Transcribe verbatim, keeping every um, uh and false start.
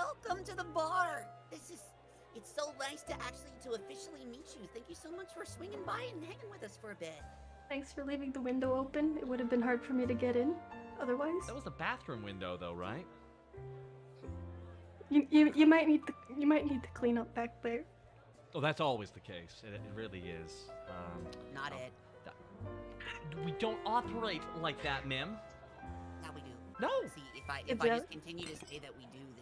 welcome to the bar. This is, it's so nice to actually, to officially meet you. Thank you so much for swinging by and hanging with us for a bit. Thanks for leaving the window open. It would have been hard for me to get in otherwise. That was the bathroom window, though, right? You, you, you might need to, you might need to clean up back there. Oh, that's always the case. It, it really is. Um, Not oh, it. that- we don't operate like that, Mim. Now we do. No. See, if I if I just continue to say that we do,